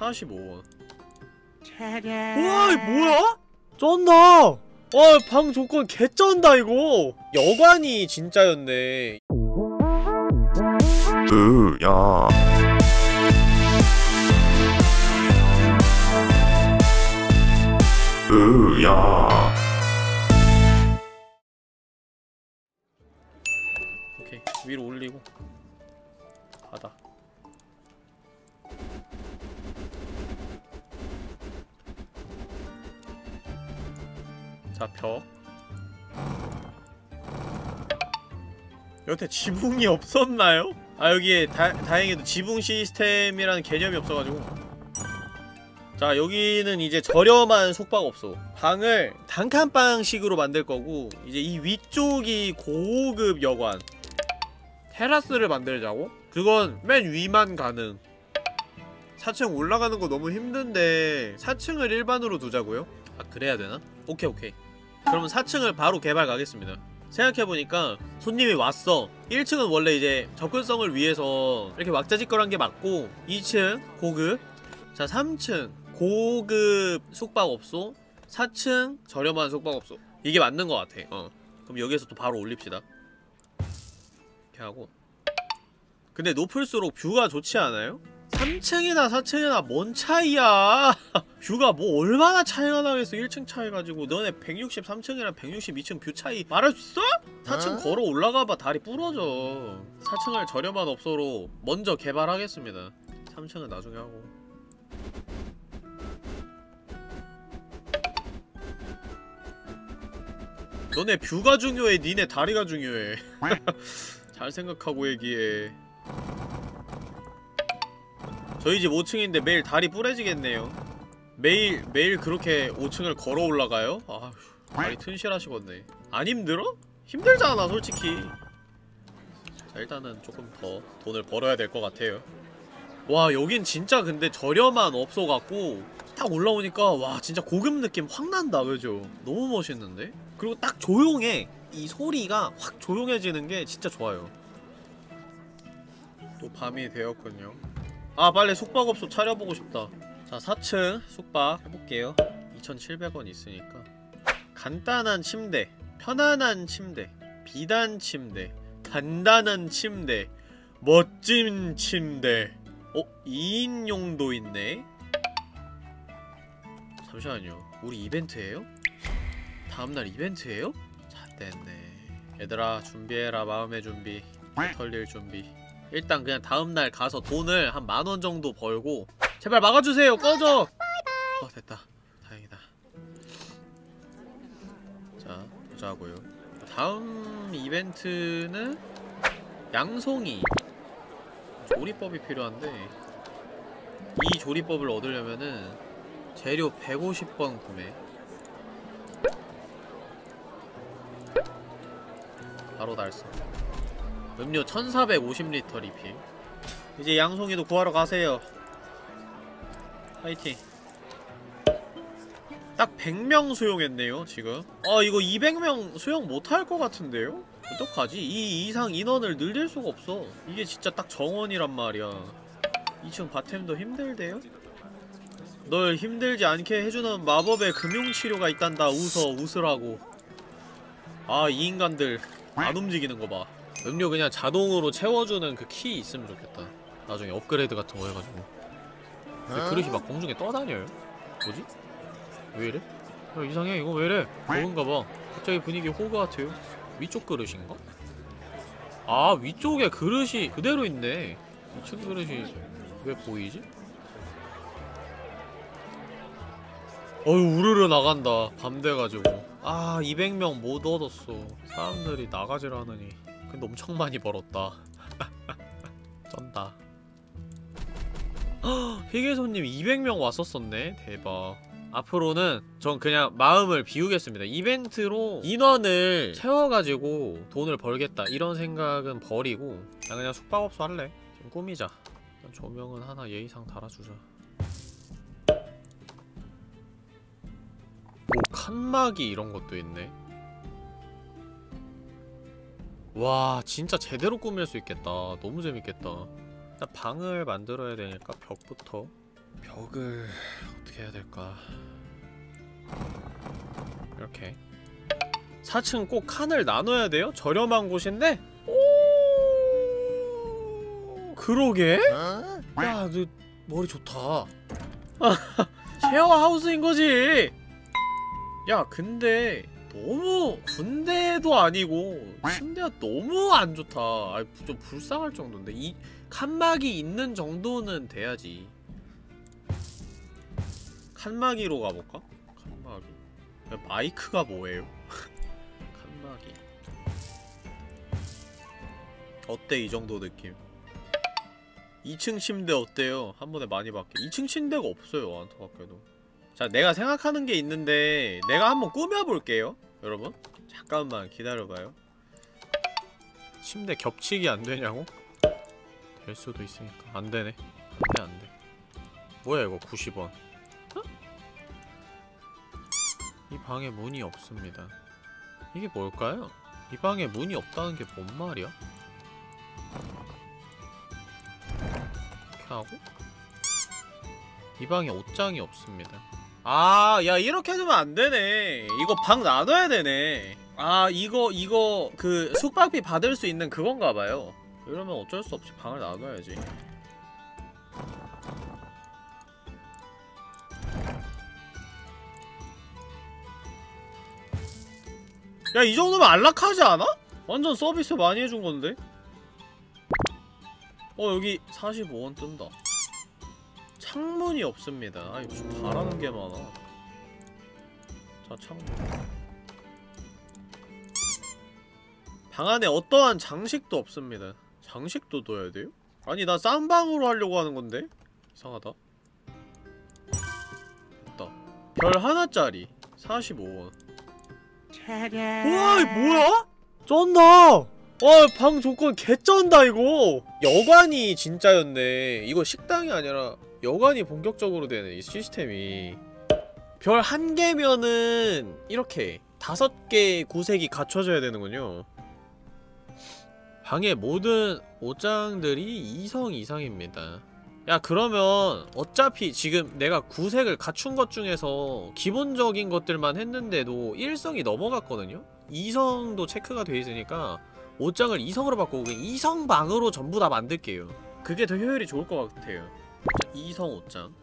45원. 우와, 이거 뭐야? 쩐다. 방 조건 개쩐다 이거. 여관이 진짜였네. 야. 야. 오케이, 위로 올리고 바다. 자, 벽. 여태 지붕이 없었나요? 여기에 다행히도 지붕 시스템이라는 개념이 없어가지고. 자, 여기는 이제 저렴한 숙박업소. 방을 단칸방식으로 만들 거고, 이제 이 위쪽이 고급 여관. 테라스를 만들자고? 그건 맨 위만 가능. 4층 올라가는 거 너무 힘든데 4층을 일반으로 두자고요? 그래야 되나? 오케이. 그러면 4층을 바로 개발 가겠습니다. 생각해보니까 손님이 왔어. 1층은 원래 이제 접근성을 위해서 이렇게 왁자지껄한 게 맞고, 2층 고급, 자 3층 고급 숙박업소, 4층 저렴한 숙박업소. 이게 맞는 것 같아. 그럼 여기에서 또 바로 올립시다. 이렇게 하고. 근데 높을수록 뷰가 좋지 않아요? 3층이나 4층이나 뭔 차이야. 뷰가 뭐 얼마나 차이가 나겠어. 1층 차이 가지고. 너네 163층이랑 162층 뷰 차이 말할 수 있어? 4층 걸어 올라가봐 다리 부러져. 4층을 저렴한 업소로 먼저 개발하겠습니다. 3층은 나중에 하고. 너네 뷰가 중요해, 니네 다리가 중요해. 잘 생각하고 얘기해. 저희 집 5층인데 매일 다리 부러지겠네요. 매일 그렇게 5층을 걸어 올라가요? 아휴, 다리 튼실하시겠네. 안 힘들어? 힘들잖아 솔직히. 자, 일단은 조금 더 돈을 벌어야 될 것 같아요. 와, 여긴 진짜 근데 저렴한 업소 같고, 딱 올라오니까 와 진짜 고급 느낌 확 난다. 그죠? 너무 멋있는데? 그리고 딱 조용해. 이 소리가 확 조용해지는 게 진짜 좋아요. 또 밤이 되었군요. 빨리 숙박업소 차려보고 싶다. 자, 4층 숙박 해볼게요. 2,700원 있으니까. 간단한 침대, 편안한 침대, 비단 침대, 단단한 침대, 멋진 침대. 2인용도 있네? 잠시만요. 우리 이벤트예요? 다음날 이벤트예요? 잣됐네. 얘들아 준비해라. 마음의 준비, 털릴 준비. 일단 그냥 다음날 가서 돈을 한 10,000원 정도 벌고. 제발 막아주세요. 꺼져. 됐다. 다행이다. 자, 보자고요. 다음 이벤트는 양송이 조리법이 필요한데, 이 조리법을 얻으려면은 재료 150번 구매. 바로 달성. 음료 1450리터 리필. 이제 양송이도 구하러 가세요. 파이팅. 딱 100명 수용했네요 지금. 이거 200명 수용 못할 것 같은데요? 어떡하지? 이 이상 인원을 늘릴 수가 없어. 이게 진짜 딱 정원이란 말이야. 2층 바템도 힘들대요? 널 힘들지 않게 해주는 마법의 금융치료가 있단다. 웃으라고. 이 인간들 안 움직이는 거 봐. 음료 그냥 자동으로 채워주는 그 키 있으면 좋겠다. 나중에 업그레이드 같은 거 해가지고. 근데 그릇이 막 공중에 떠다녀요? 뭐지? 왜 이래? 이상해. 이거 왜 이래? 좋은가봐. 갑자기 분위기 호그 같아요. 위쪽 그릇인가? 위쪽에 그릇이 그대로 있네. 2층 그릇이 왜 보이지? 우르르 나간다. 밤 돼가지고. 200명 못 얻었어. 사람들이 나가질 않으니. 근데 엄청 많이 벌었다. 쩐다. 희귀손님 200명 왔었었네. 대박. 앞으로는 전 그냥 마음을 비우겠습니다. 이벤트로 인원을 채워가지고 돈을 벌겠다 이런 생각은 버리고 그냥 숙박업소 할래. 좀 꾸미자. 조명은 하나 예의상 달아주자. 칸막이 이런 것도 있네. 와 진짜 제대로 꾸밀 수 있겠다. 너무 재밌겠다. 일단 방을 만들어야 되니까 벽부터. 벽을 어떻게 해야 될까? 이렇게 4층 꼭 칸을 나눠야 돼요? 저렴한 곳인데? 오 그러게? 야 너 머리 좋다. 쉐어하우스인거지. 야 근데 너무 군대도 아니고 침대가 너무 안좋다. 아이 좀 불쌍할 정도인데. 이 칸막이 있는 정도는 돼야지. 칸막이로 가볼까? 칸막이 마이크가 뭐예요? 칸막이 어때 이 정도 느낌? 2층 침대 어때요? 한 번에 많이 받게. 2층 침대가 없어요 안타깝게도. 자 내가 생각하는 게 있는데 내가 한번 꾸며볼게요 여러분. 잠깐만 기다려봐요. 침대 겹치기 안되냐고? 될 수도 있으니까. 안되네. 안돼 안돼. 뭐야 이거 90원. 어? 이 방에 문이 없습니다. 이게 뭘까요? 이 방에 문이 없다는 게 뭔 말이야? 이렇게 하고 이 방에 옷장이 없습니다. 아, 야 이렇게 해주면 안되네. 이거 방 나눠야 되네. 아 이거 그 숙박비 받을 수 있는 그건가봐요. 이러면 어쩔 수 없이 방을 나눠야지. 야 이 정도면 안락하지 않아? 완전 서비스 많이 해준 건데? 여기 45원 뜬다. 창문이 없습니다. 아이 무슨 바라는 게 많아. 자 창문. 방 안에 어떠한 장식도 없습니다. 장식도 둬야 돼요? 아니 나 싼 방으로 하려고 하는 건데? 이상하다. 됐다. 별 하나짜리 45원. 우와 이 뭐야? 쩐다. 방 조건 개쩐다 이거. 여관이 진짜였네. 이거 식당이 아니라 여관이 본격적으로 되네 이 시스템이. 별 1개면은 이렇게 5개 구색이 갖춰져야 되는군요. 방의 모든 옷장들이 2성 이상입니다. 야 그러면 어차피 지금 내가 구색을 갖춘 것 중에서 기본적인 것들만 했는데도 1성이 넘어갔거든요? 2성도 체크가 돼 있으니까 옷장을 2성으로 바꾸고 그냥 2성 방으로 전부 다 만들게요. 그게 더 효율이 좋을 것 같아요. 자, 2성 옷장.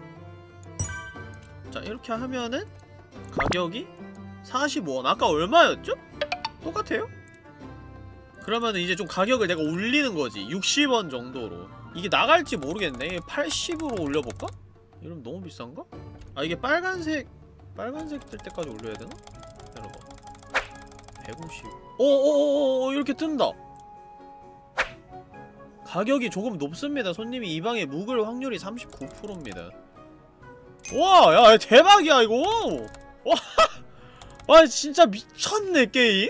자 이렇게 하면은 가격이 45원. 아까 얼마였죠? 똑같아요? 그러면은 이제 좀 가격을 내가 올리는 거지. 60원 정도로. 이게 나갈지 모르겠네. 80으로 올려볼까? 이러면 너무 비싼가? 아 이게 빨간색 뜰 때까지 올려야 되나? 기다려봐. 150. 오오오오 이렇게 뜬다. 가격이 조금 높습니다. 손님이 이 방에 묵을 확률이 39%입니다. 와, 야 대박이야 이거. 와, 와 진짜 미쳤네 게임.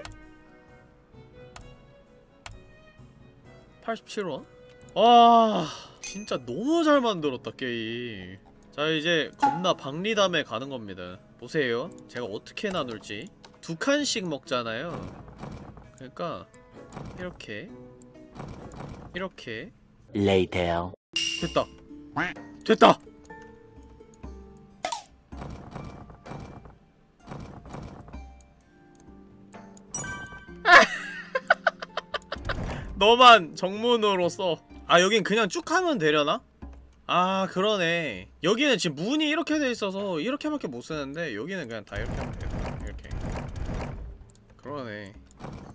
87원? 와 진짜 너무 잘 만들었다 게임. 자 이제 겁나 박리담에 가는 겁니다. 보세요 제가 어떻게 나눌지. 2칸씩 먹잖아요. 그러니까 이렇게 Later. 됐다. 됐다. 너만 정문으로 써. 아 여긴 그냥 쭉 하면 되려나? 아 그러네. 여기는 지금 문이 이렇게 돼있어서 이렇게밖에 못쓰는데 여기는 그냥 다 이렇게 하면 되겠다. 이렇게. 그러네.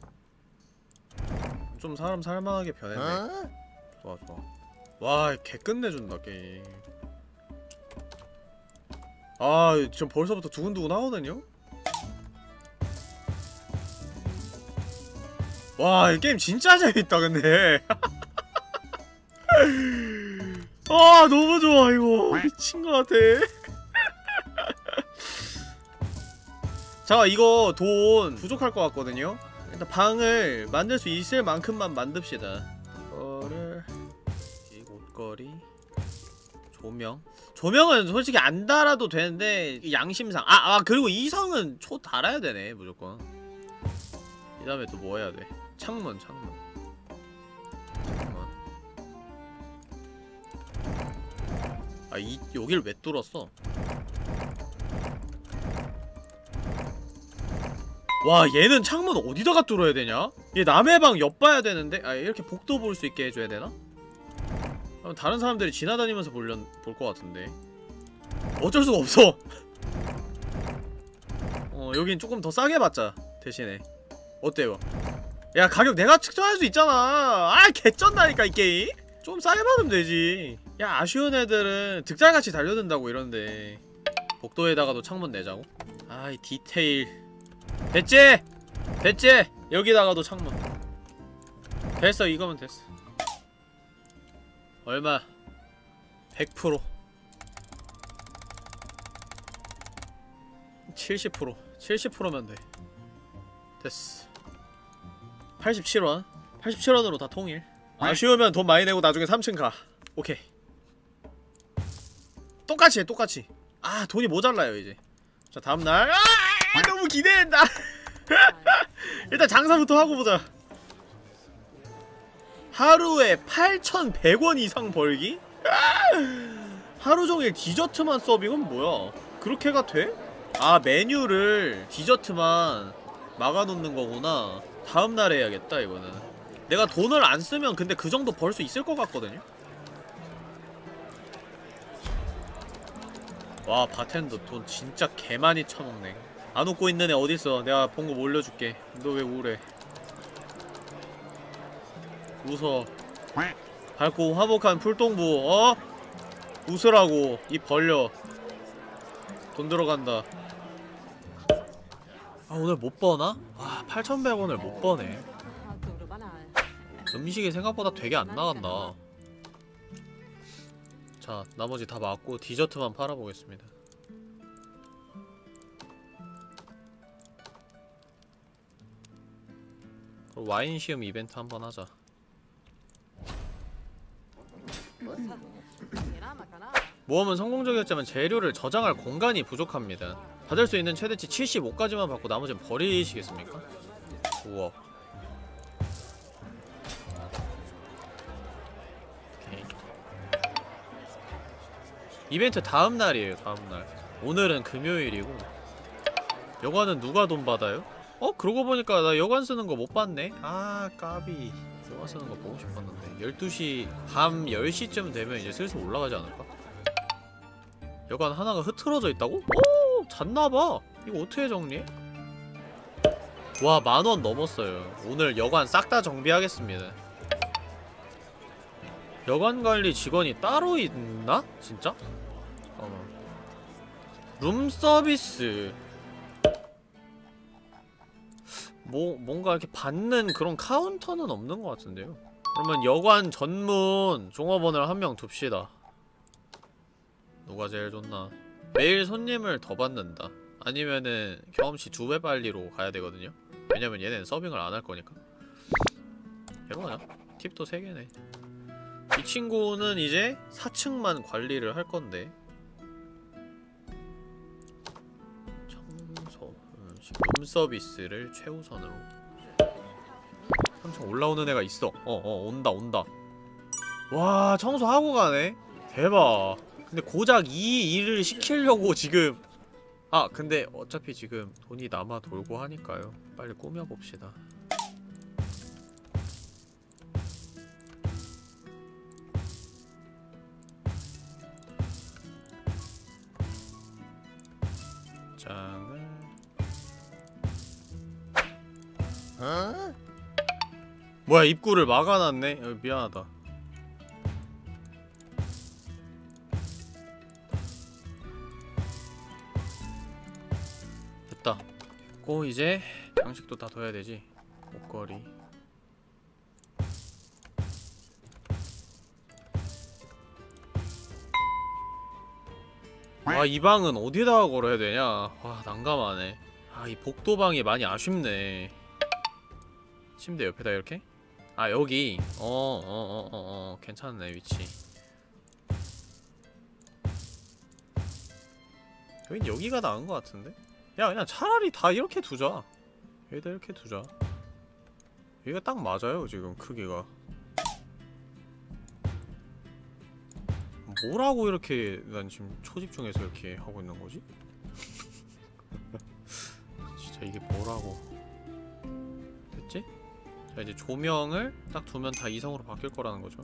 좀 사람 살만하게 변했네. 좋아 좋아. 와 개끝내준다 게임. 아 지금 벌써부터 두근두근 하거든요? 와 이 게임 진짜 재밌다 근데. 아 너무 좋아 이거. 미친것 같아. 자 이거 돈 부족할 것 같거든요? 일단 방을 만들 수 있을 만큼만 만듭시다. 이거를 옷걸이 조명은 솔직히 안 달아도 되는데 양심상 그리고 이성은 초 달아야 되네 무조건. 이 다음에 또 뭐 해야 돼? 창문 아, 여길 왜 뚫었어? 와, 얘는 창문 어디다가 뚫어야 되냐? 얘 남의 방 엿봐야 되는데? 아, 이렇게 복도 볼 수 있게 해줘야 되나? 그럼 다른 사람들이 지나다니면서 볼 것 같은데. 어쩔 수가 없어! 여긴 조금 더 싸게 받자, 대신에. 어때요? 야, 가격 내가 측정할 수 있잖아! 아, 개쩐다니까, 이 게임! 좀 싸게 받으면 되지. 야, 아쉬운 애들은 득달같이 달려든다고 이러는데. 복도에다가도 창문 내자고? 아, 이 디테일. 됐지? 됐지? 여기다가도 창문. 됐어, 이거면 됐어. 얼마? 100%. 70%. 70%면 돼. 됐어. 87원. 87원으로 다 통일. 아쉬우면 돈 많이 내고 나중에 3층 가. 오케이. 똑같이 해, 똑같이. 아, 돈이 모자라요, 이제. 자, 다음날. 아, 너무 기대된다. 일단 장사부터 하고 보자. 하루에 8,100원 이상 벌기? 하루종일 디저트만 서빙은 뭐야? 그렇게가 돼? 아, 메뉴를 디저트만 막아놓는 거구나. 다음날 해야겠다, 이거는. 내가 돈을 안 쓰면 근데 그 정도 벌 수 있을 것 같거든요? 와, 바텐더 돈 진짜 개 많이 쳐먹네. 안 웃고 있는 애 어딨어? 내가 봉급 올려줄게. 너 왜 우울해? 웃어. 밝고 화목한 풀동부, 어? 웃으라고. 입 벌려. 돈 들어간다. 아, 오늘 못 버나? 아, 8,100원을 못 버네. 음식이 생각보다 되게 안 나간다. 자, 나머지 다 맞고 디저트만 팔아보겠습니다. 그리고 와인 시음 이벤트 한번 하자. 모험은 성공적이었지만 재료를 저장할 공간이 부족합니다. 받을 수 있는 최대치 75까지만 받고 나머지는 버리시겠습니까? 우와. 오케이. 이벤트 다음날이에요, 다음날. 오늘은 금요일이고. 여관은 누가 돈 받아요? 그러고 보니까 나 여관 쓰는 거 못 봤네? 아, 까비. 여관 쓰는 거 보고 싶었는데. 12시, 밤 10시쯤 되면 이제 슬슬 올라가지 않을까? 여관 하나가 흐트러져 있다고? 오! 잤나봐! 이거 어떻게 정리해? 와, 10,000원 넘었어요. 오늘 여관 싹 다 정비하겠습니다. 여관 관리 직원이 따로 있나? 진짜? 룸 서비스. 뭔가 이렇게 받는 그런 카운터는 없는 것 같은데요? 그러면 여관 전문 종업원을 한 명 둡시다. 누가 제일 좋나? 매일 손님을 더 받는다. 아니면은 경험치 2배 빨리로 가야 되거든요? 왜냐면 얘네는 서빙을 안 할 거니까. 얘로 가자. 팁도 3개네. 이 친구는 이제 4층만 관리를 할 건데. 청소, 룸 서비스를 최우선으로. 3층 올라오는 애가 있어. 온다. 와, 청소하고 가네? 대박. 근데 고작 이 일을 시키려고 지금. 아, 근데 어차피 지금 돈이 남아 돌고 하니까요. 빨리 꾸며봅시다. 장을. 뭐야, 입구를 막아놨네? 미안하다. 됐다. 이제 장식도 다 둬야 되지. 옷걸이. 와, 이 방은 어디다가 걸어야 되냐? 와, 난감하네. 아, 이 복도방이 많이 아쉽네. 침대 옆에다 이렇게? 아, 여기. 괜찮네, 위치. 여기가 나은 것 같은데? 야, 그냥 차라리 다 이렇게 두자. 여기다 이렇게 두자. 여기가 딱 맞아요, 지금 크기가. 뭐라고 이렇게 난 지금 초집중해서 이렇게 하고 있는 거지? 진짜 이게 뭐라고. 됐지? 자 이제 조명을 딱 두면 다 이성으로 바뀔 거라는 거죠.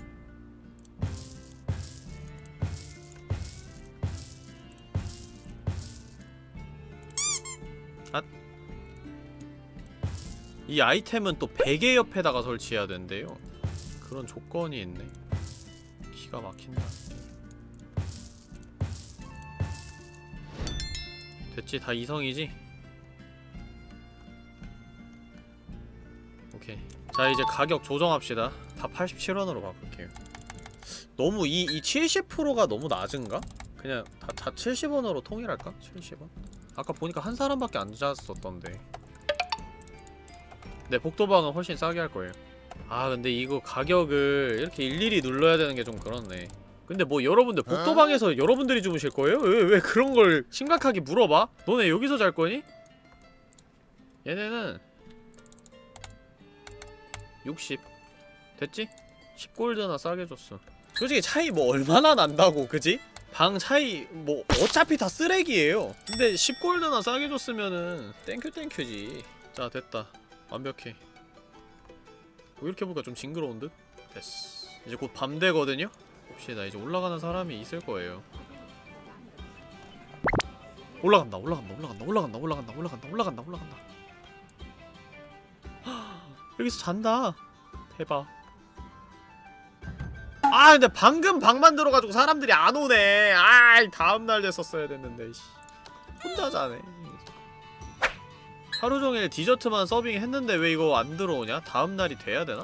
앗. 이 아이템은 또 베개 옆에다가 설치해야 된대요. 그런 조건이 있네. 기가 막힌다. 됐지? 다 이성이지? 오케이. 자 이제 가격 조정합시다. 다 87원으로 바꿀게요. 너무 이 70%가 너무 낮은가? 그냥 다 70원으로 통일할까? 70원? 아까 보니까 한 사람밖에 안 잤었던데. 네, 복도방은 훨씬 싸게 할 거예요. 아 근데 이거 가격을 이렇게 일일이 눌러야 되는 게 좀 그렇네. 근데 뭐 여러분들 복도방에서 여러분들이 주무실 거예요? 왜 그런 걸 심각하게 물어봐? 너네 여기서 잘 거니? 얘네는 60 됐지? 10골드나 싸게 줬어. 솔직히 차이 뭐 얼마나 난다고, 그지? 방 차이 뭐 어차피 다 쓰레기예요. 근데 10골드나 싸게 줬으면은 땡큐지. 자 됐다. 완벽해. 뭐 이렇게 보니까 좀 징그러운 듯? 됐어. 이제 곧 밤 되거든요? 봅시다. 이제 올라가는 사람이 있을 거예요. 올라간다. 여기서 잔다. 대박. 아 근데 방금 방만 들어가지고 사람들이 안 오네. 아이 다음날 됐었어야 됐는데 씨. 혼자 자네. 하루종일 디저트만 서빙했는데 왜 이거 안 들어오냐? 다음날이 돼야 되나?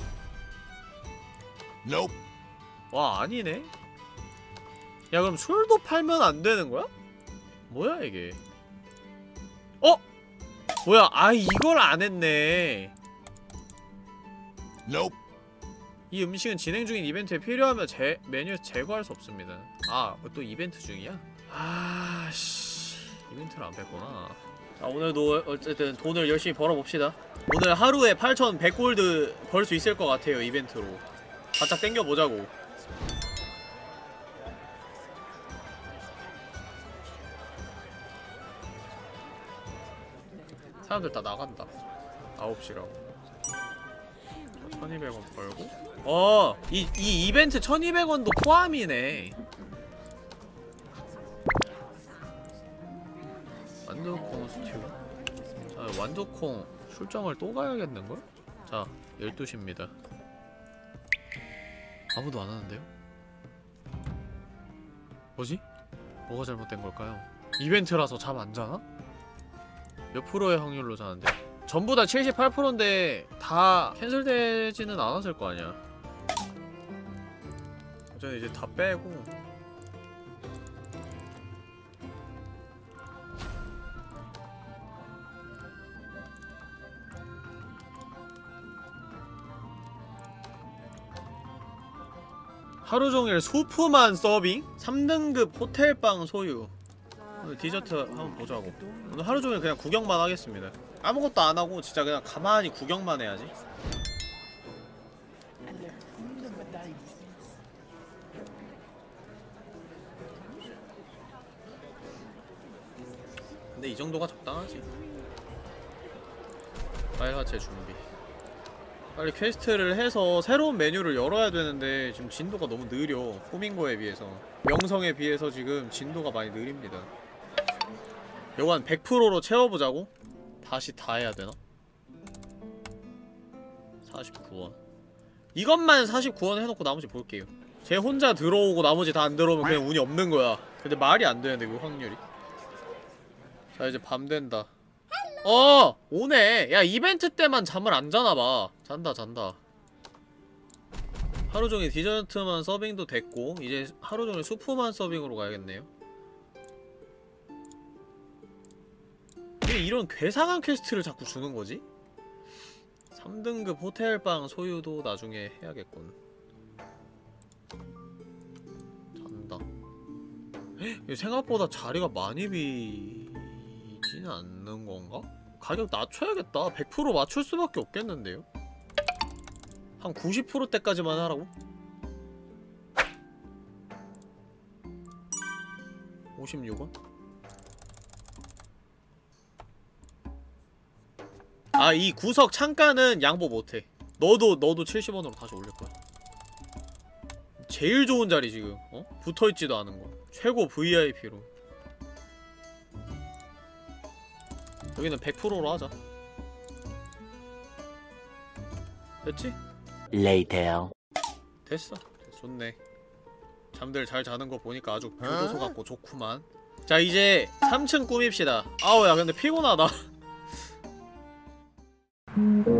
Nope. 와 아니네? 야 그럼 술도 팔면 안 되는 거야? 뭐야 이게? 어? 뭐야 아 이걸 안 했네. Nope. 이 음식은 진행 중인 이벤트에 필요하면 메뉴에서 제거할 수 없습니다. 아 또 이벤트 중이야? 아씨 이벤트를 안 뺐구나. 자 오늘도 어쨌든 돈을 열심히 벌어봅시다. 오늘 하루에 8,100골드 벌 수 있을 것 같아요. 이벤트로 바짝 땡겨보자고. 사람들 다 나간다. 9시라고 1200원 벌고 이 이벤트 1200원도 포함이네. 완두콩 스튜. 자 완두콩 출장을 또 가야겠는걸? 자 12시입니다 아무도 안 하는데요? 뭐지? 뭐가 잘못된 걸까요? 이벤트라서 잠 안 자나? 몇 프로의 확률로 자는데? 전부 다 78%인데 다 캔슬되지는 않았을 거 아니야. 어차피 이제 다 빼고 하루종일 수프만 서빙? 3등급 호텔방 소유. 오늘 디저트 한번 보자고. 오늘 하루종일 그냥 구경만 하겠습니다. 아무것도 안하고 진짜 그냥 가만히 구경만 해야지. 근데 이 정도가 적당하지. 빨갛게 준비. 빨리 퀘스트를 해서 새로운 메뉴를 열어야 되는데 지금 진도가 너무 느려. 호밍고에 비해서 명성에 비해서 지금 진도가 많이 느립니다. 요거 한 100%로 채워보자고? 다시 다 해야 되나? 49원 이것만 49원 해놓고 나머지 볼게요. 쟤 혼자 들어오고 나머지 다 안 들어오면 그냥 운이 없는 거야. 근데 말이 안 되는데 그 확률이. 자 이제 밤 된다. 오네. 야 이벤트 때만 잠을 안 자나봐. 잔다. 하루종일 디저트만 서빙도 됐고 이제 하루종일 수프만 서빙으로 가야겠네요. 왜 이런 괴상한 퀘스트를 자꾸 주는거지? 3등급 호텔방 소유도 나중에 해야겠군. 잔다. 헉, 생각보다 자리가 많이 비지는 않는 건가? 가격 낮춰야겠다. 100% 맞출 수밖에 없겠는데요? 한 90%대까지만 하라고? 56원? 아, 이 구석 창가는 양보 못해. 너도 70원으로 다시 올릴거야. 제일 좋은 자리 지금, 어? 붙어있지도 않은 거. 최고 VIP로. 여기는 100%로 하자. 됐지? Later. 됐어. 좋네. 잠들 잘 자는 거 보니까 아주 교도소 같고 좋구만. 자, 이제 3층 꾸밉시다. 아우, 야, 근데 피곤하다.